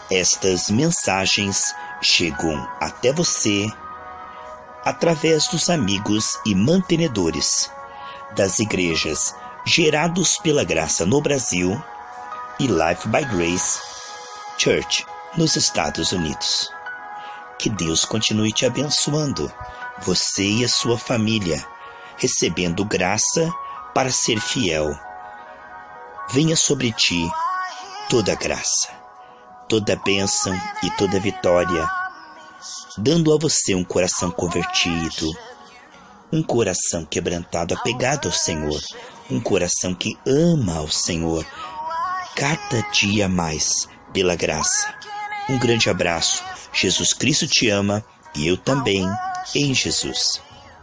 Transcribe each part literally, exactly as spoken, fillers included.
Estas mensagens chegam até você através dos amigos e mantenedores das igrejas Gerados pela Graça no Brasil e Life by Grace Church nos Estados Unidos. Que Deus continue te abençoando, você e a sua família, recebendo graça para ser fiel. Venha sobre ti toda graça, toda bênção e toda vitória, dando a você um coração convertido, um coração quebrantado, apegado ao Senhor, um coração que ama ao Senhor, cada dia mais, pela graça. Um grande abraço. Jesus Cristo te ama e eu também, em Jesus.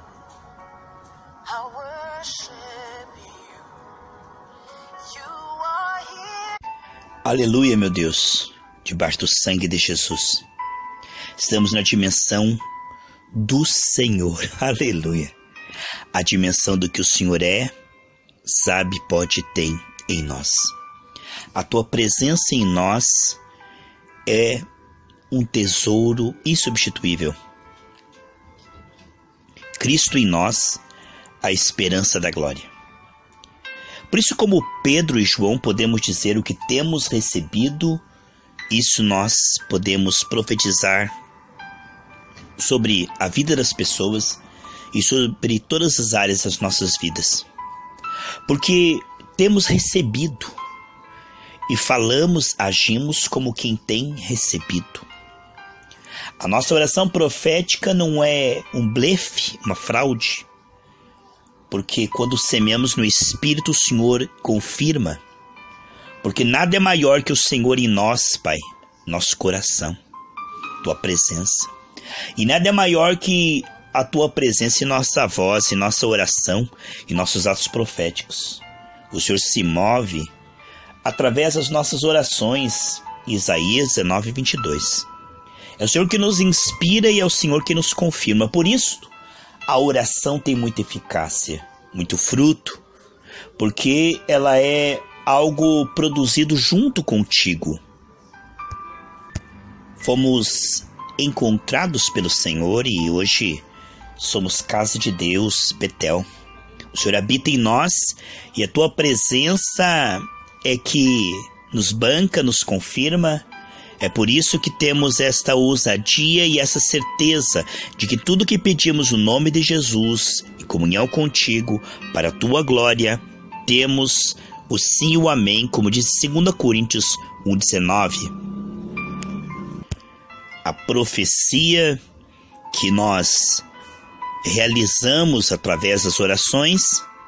Aleluia, meu Deus, debaixo do sangue de Jesus. Estamos na dimensão do Senhor, aleluia. A dimensão do que o Senhor é, sabe, pode e tem em nós. A tua presença em nós é um tesouro insubstituível. Cristo em nós, a esperança da glória. Por isso, como Pedro e João, podemos dizer o que temos recebido, isso nós podemos profetizar sobre a vida das pessoas e sobre todas as áreas das nossas vidas. Porque temos recebido e falamos, agimos como quem tem recebido. A nossa oração profética não é um blefe, uma fraude, porque quando semeamos no Espírito, o Senhor confirma, porque nada é maior que o Senhor em nós, Pai, nosso coração, tua presença, e nada é maior que a tua presença em nossa voz, em nossa oração, em nossos atos proféticos. O Senhor se move através das nossas orações. Isaías dezenove, vinte e dois. É o Senhor que nos inspira e é o Senhor que nos confirma. Por isso, a oração tem muita eficácia, muito fruto, porque ela é algo produzido junto contigo. Fomos encontrados pelo Senhor e hoje somos casa de Deus, Betel. O Senhor habita em nós e a tua presença é que nos banca, nos confirma. É por isso que temos esta ousadia e essa certeza de que tudo que pedimos no nome de Jesus, em comunhão contigo, para a tua glória, temos o sim e o amém, como diz segunda Coríntios um, dezenove. A profecia que nós realizamos através das orações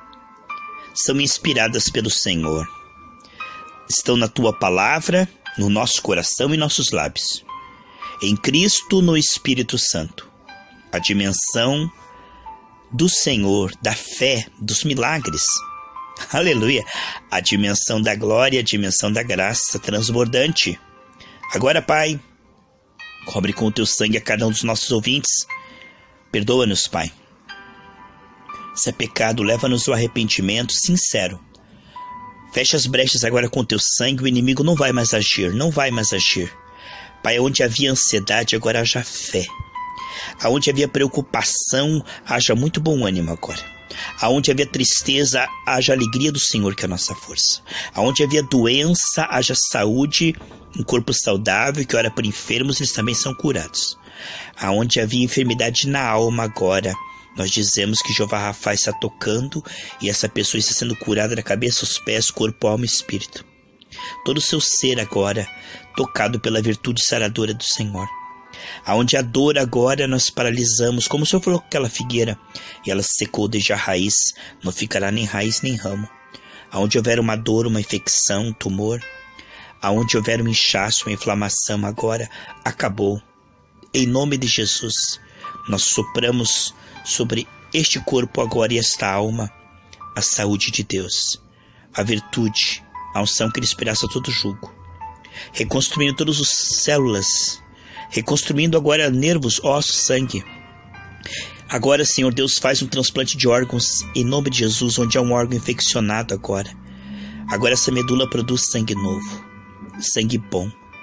são inspiradas pelo Senhor. Estão na tua palavra, no nosso coração e nossos lábios. Em Cristo, no Espírito Santo. A dimensão do Senhor, da fé, dos milagres. Aleluia! A dimensão da glória, a dimensão da graça transbordante. Agora, Pai, cobre com o teu sangue a cada um dos nossos ouvintes. Perdoa-nos, Pai. Se é pecado, leva-nos ao arrependimento sincero. Fecha as brechas agora com o teu sangue, o inimigo não vai mais agir, não vai mais agir. Pai, onde havia ansiedade, agora haja fé. Aonde havia preocupação, haja muito bom ânimo agora. Aonde havia tristeza, haja alegria do Senhor, que é a nossa força. Aonde havia doença, haja saúde, um corpo saudável, que ora por enfermos, eles também são curados. Aonde havia enfermidade na alma agora, nós dizemos que Jeová Rafa está tocando e essa pessoa está sendo curada da cabeça aos pés, corpo, alma e espírito. Todo o seu ser agora, tocado pela virtude saradora do Senhor. Aonde a dor agora nós paralisamos, como o Senhor falou com aquela figueira, e ela secou desde a raiz, não ficará nem raiz nem ramo. Aonde houver uma dor, uma infecção, um tumor, aonde houver um inchaço, uma inflamação, agora acabou. Em nome de Jesus, nós sopramos sobre este corpo agora e esta alma a saúde de Deus, a virtude, a unção que lhe esperasse todo jugo, reconstruindo todas as células, reconstruindo agora nervos, ossos, sangue. Agora, Senhor Deus, faz um transplante de órgãos em nome de Jesus, onde há um órgão infeccionado agora. Agora essa medula produz sangue novo, sangue bom.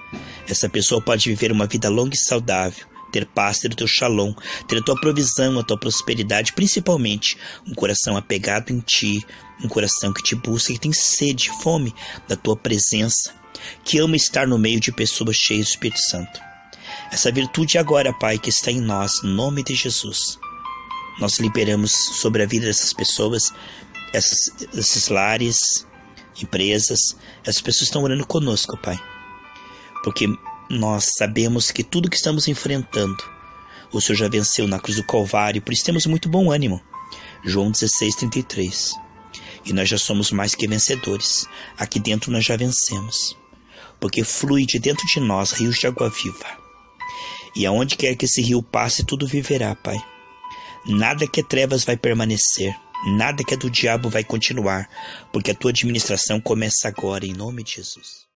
Essa pessoa pode viver uma vida longa e saudável, ter paz, ter o teu shalom, ter a tua provisão, a tua prosperidade, principalmente um coração apegado em ti, um coração que te busca, que tem sede, fome da tua presença, que ama estar no meio de pessoas cheias do Espírito Santo. Essa virtude agora, Pai, que está em nós, no nome de Jesus, nós liberamos sobre a vida dessas pessoas, essas, esses lares, empresas, essas pessoas estão orando conosco, Pai, porque nós sabemos que tudo que estamos enfrentando, o Senhor já venceu na cruz do Calvário, por isso temos muito bom ânimo. João dezesseis, trinta e três. E nós já somos mais que vencedores. Aqui dentro nós já vencemos, porque flui de dentro de nós rios de água viva. E aonde quer que esse rio passe, tudo viverá, Pai. Nada que é trevas vai permanecer, nada que é do diabo vai continuar, porque a tua administração começa agora, em nome de Jesus.